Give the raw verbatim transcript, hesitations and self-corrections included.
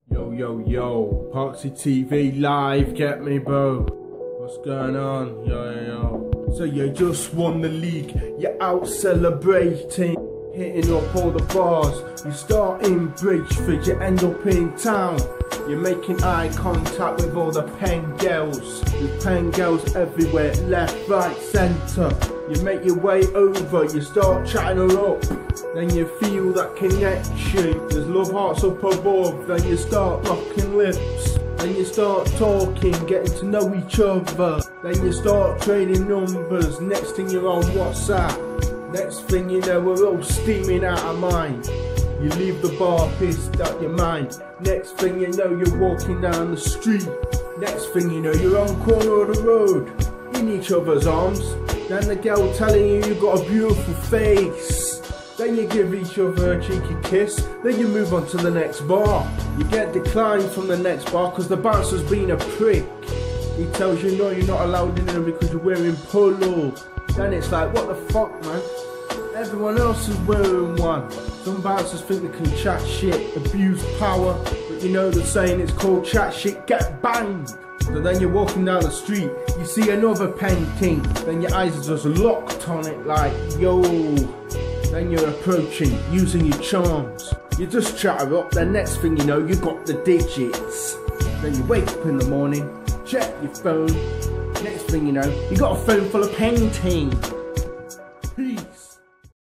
Yo, yo, yo, Parksy T V live, get me bro. What's going on? Yo, yo, yo. So you just won the league, you're out celebrating, hitting up all the bars. You start in Bridgeford, you end up in town. You're making eye contact with all the pen girls. There's pen girls everywhere, left, right, centre. You make your way over, you start chatting her up. Then you feel that connection. There's love hearts up above. Then you start locking lips. Then you start talking, getting to know each other. Then you start trading numbers. Next thing you're on WhatsApp. Next thing you know, we're all steaming out of mind. You leave the bar pissed out your mind. Next thing you know, you're walking down the street. Next thing you know, you're on corner of the road, in each other's arms. Then the girl telling you you got a beautiful face. Then you give each other a cheeky kiss. Then you move on to the next bar. You get declined from the next bar because the bouncer's been a prick. He tells you no, you're not allowed in there because you're wearing polo. Then it's like, what the fuck, man? Everyone else is wearing one. Some bouncers think they can chat shit, abuse power, but you know the saying, it's called chat shit, get banged. So then you're walking down the street, you see another painting, then your eyes are just locked on it like, yo. Then you're approaching, using your charms. You just chat her up, then next thing you know, you got the digits. Then you wake up in the morning, check your phone. Next thing you know, you got a phone full of painting.